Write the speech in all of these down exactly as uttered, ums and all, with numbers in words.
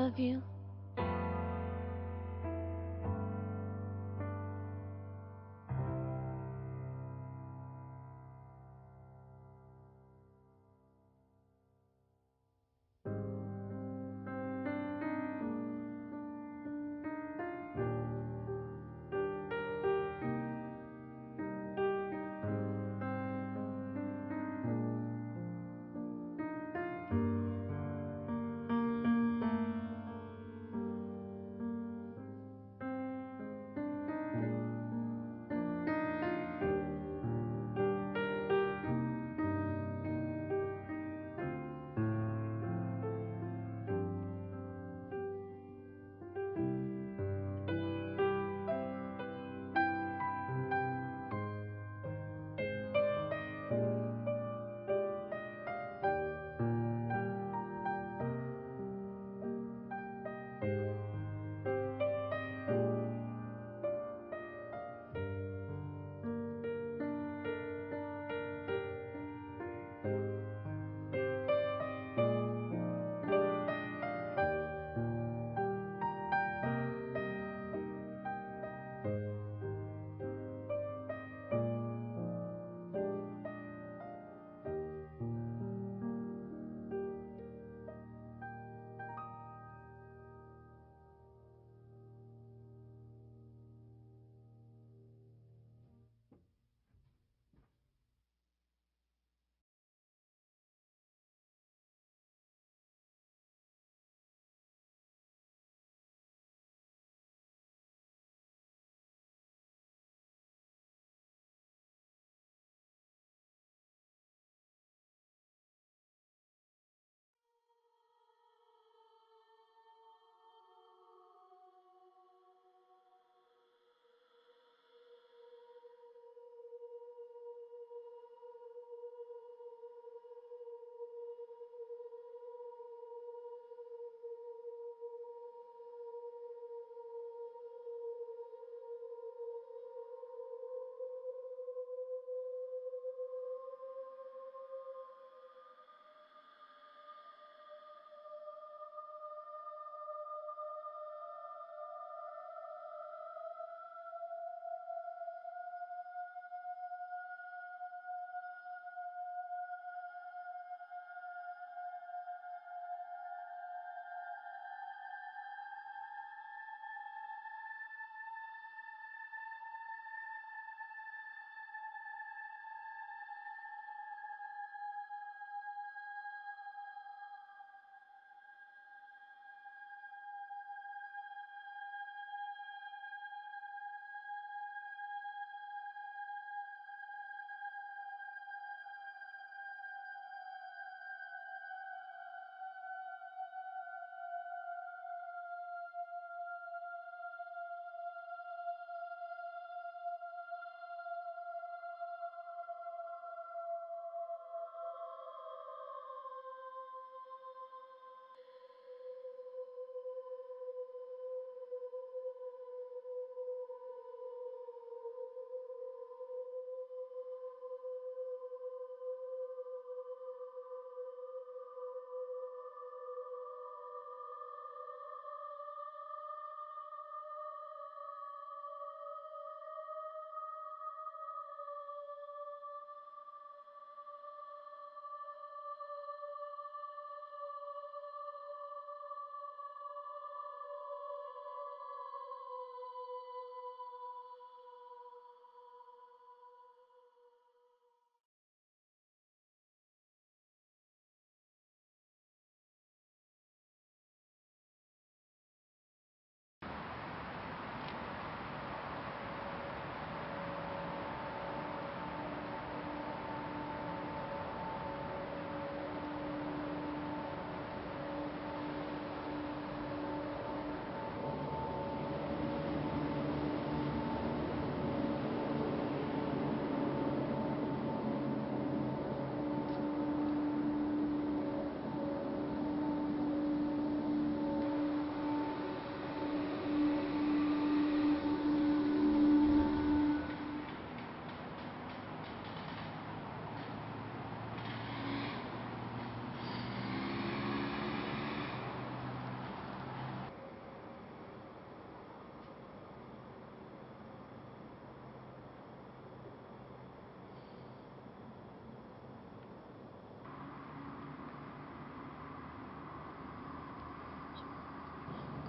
love you.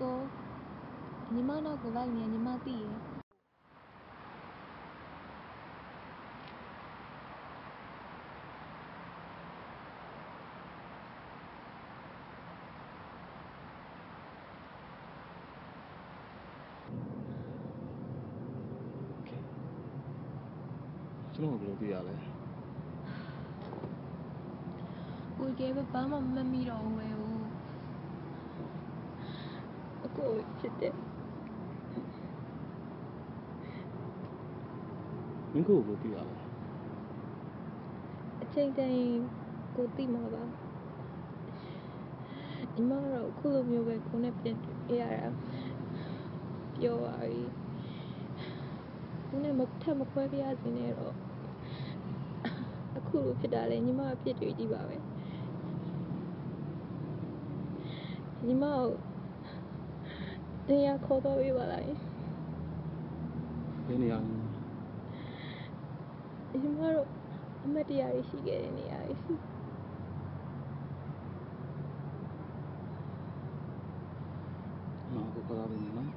ကိုညီမနောက်ကိုလိုက်နေညီမသိရယ်ကျွန်တော်ဘယ်လိုသိရလဲကိုကြီးကဘာမှမမိတော့ဘူးလေအကိုဖြစ်တယ်မင်းကိုဘယ်လိုသိရလဲအချိန်တိုင်းကိုသိမှာပါညီမတော့ခုလိုမျိုးပဲကိုနဲ့ပြန်တွေ့ရတာပြောပါပြီကိုနဲ့မထပ်မခွဲပြရစီနဲ့တော့အခုလိုဖြစ်တာလေညီမအဖြစ်တွေကြီးပါပဲညီမကိုတရားခေါ်တော့ပြပါလားဘယ်နေရာလဲညီမတို့အမတ်တရားရှိခဲ့တဲ့နေရာရှိမဟုတ်ပါဘူးနော်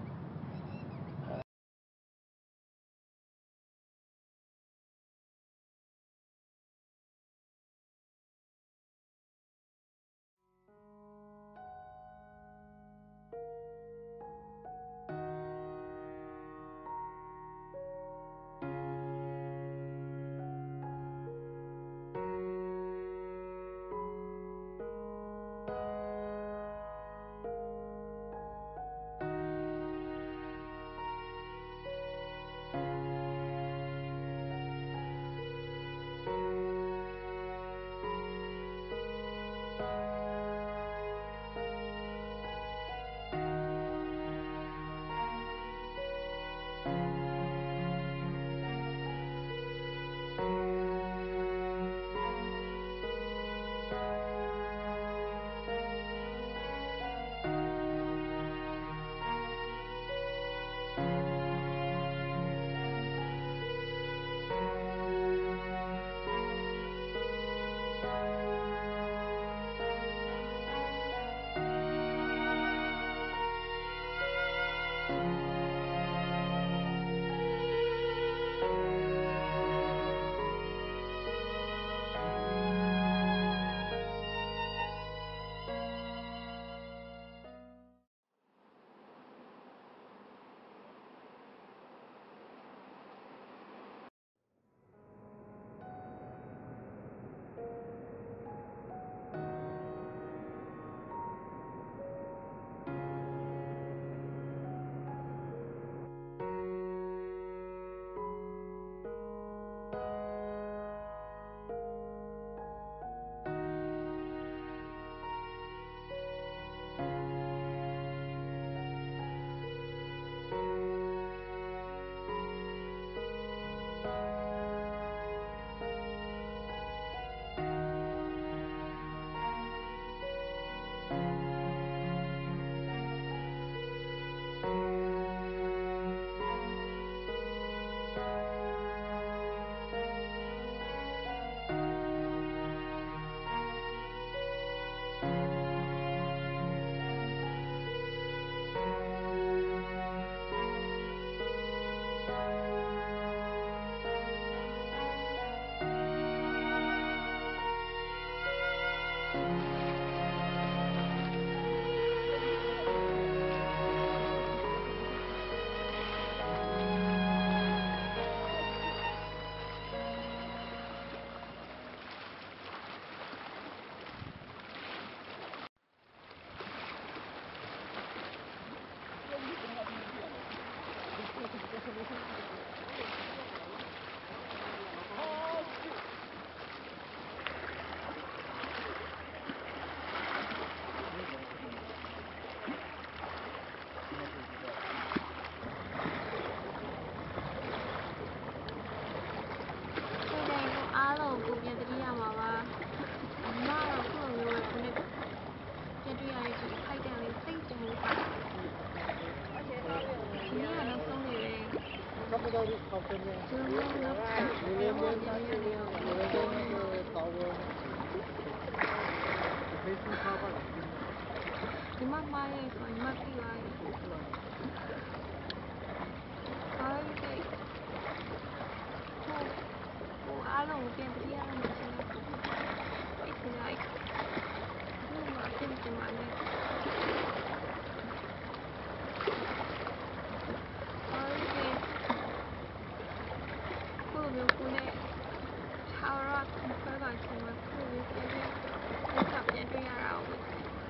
你妈妈也说你妈地来，哎对，我我阿龙变不一样了，现在，一起来，我妈变不完了，哎对，我没有过来，超热，快快去嘛，我没变变，我差变变呀，然后我。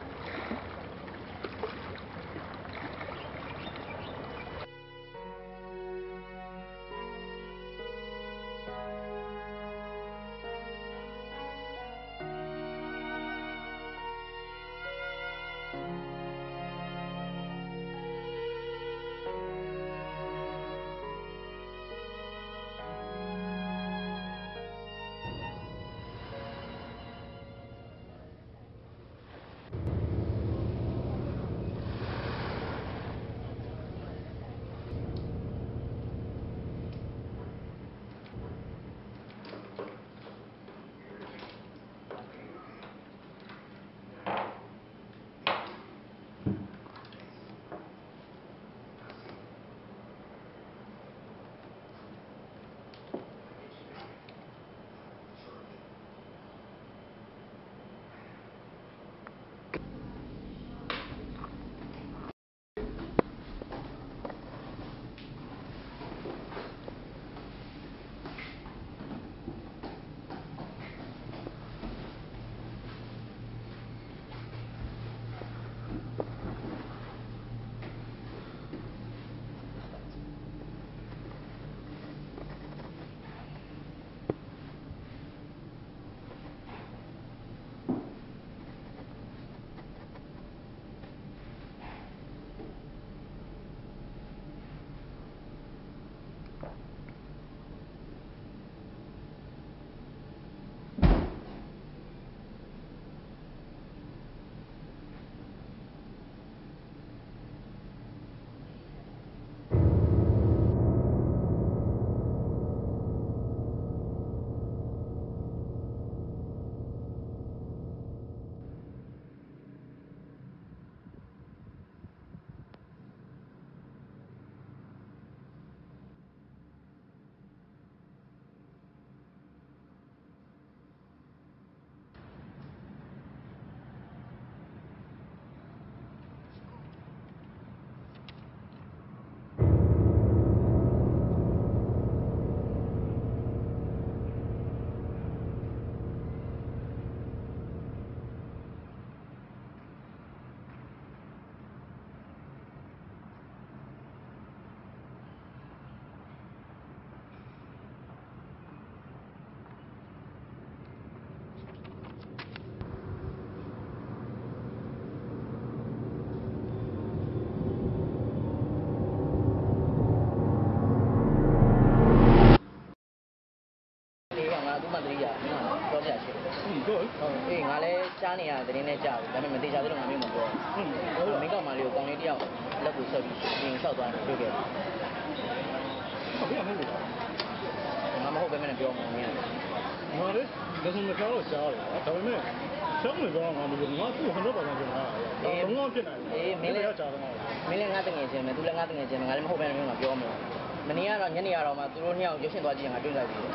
အေးငါလည်းရှားနေရတဲ့တင်းနဲ့ကြာပြီဒါပေမဲ့မသေးချာသေးလို့ငါမျိုးမပြောဘူးမင်းကောက်မလေးကိုကောင်းလေးတယောက်လက်ကိုဆက်ပြီးပြင်လျှောက်သွားတယ်တွေ့ခဲ့တယ်ဟုတ်ပြီမဟုတ်ဘူးငါမဟုတ်ပဲမနဲ့ပြောမှာမင်းငါလေဒါဆိုမပြောတော့ရှားတယ်ဒါပေမဲ့ရှောင်းနေတော့ငါမလို့ငါသူ့ဟန်တော့ပါမှပြောတာအေးဘုံကဖြစ်နိုင်အေးမင်းလည်းရောက်ကြတော့မင်းလည်းငါတငယ်ချင်းပဲသူလည်းငါတငယ်ချင်းပဲငါလည်းမဟုတ်ပဲနဲ့ငါပြောမှာမနေ့ကတော့ညနေကတော့မှသူတို့နှစ်ယောက်ရုပ်ရှင်သွားကြည့်ရင်ငါတွေ့လိုက်ပြီ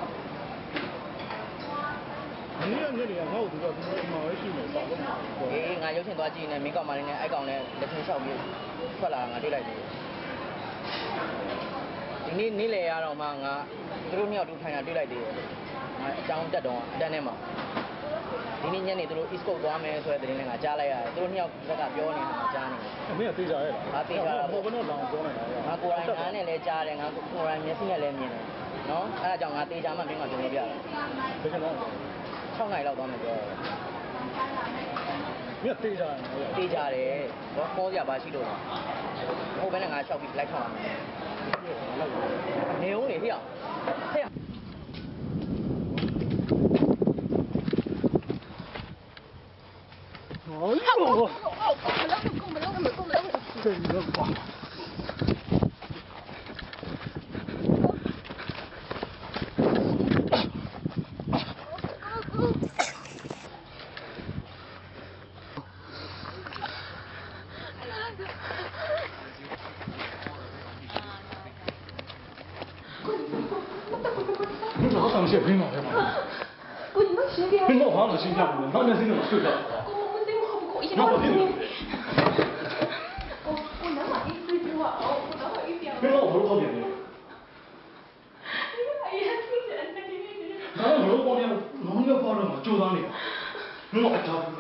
မင်းရညနေကငါ့ကိုသူကသူ့မှာပဲရှိနေပါလို့အေးငါရုပ်ရှင်သွားကြည့်နေမင်းကောင်မလေးနဲ့အဲ့ကောင်နဲ့လက်ချင်းလျှောက်ပြီးထွက်လာငါတွေ့လိုက်တယ်ဒီနေ့နေ့လေရတော့မှငါသူတို့နှစ်ယောက်တူထိုင်တာတွေ့လိုက်တယ်ငါအကြောင်းတက်တော့အတန်းထဲမှာဒီနေ့ညနေသူတို့ East Coast သွားမယ်ဆိုတဲ့သတင်းနဲ့ငါကြားလိုက်ရတယ်သူတို့နှစ်ယောက်ဘက်ကပြောနေတာငါကြားနေတယ်မင်းကသိကြရဲ့လားငါသိကြတာဟိုကတော့လောင်ပြောနေတာငါကိုယ်တိုင်ငါနဲ့လည်းကြားတယ်ငါကိုယ်တိုင်မျက်စိနဲ့လည်းမြင်တယ်နော်အဲ့ဒါကြောင့်ငါသိကြမှမင်းကပြောပြတာဘယ်ချိန်တော့၆နာရီလောက်သွားမယ်ပြောတယ်မင်းသိကြတယ်သိကြတယ်ဘောခေါ်ကြပါရှိလို့လားဟိုဘက်နဲ့ငါလျှောက်ပြီးလိုက်ထောက်အောင်နေဦးနေဟေ့အောင်ဟေ့哎呦！ 没了，没了，没了，没了。 这个瓜。 上线没毛病吧？ 不，你能学点？ 没闹房子形象，那那是那种睡觉。 我我这我好不够，一那我听你。 我我能把你睡住啊，我我能把一点。 没闹头好点的。 哎呀，听起来那肯定是。 咱们我光天，能要保证吗？就当你，我操！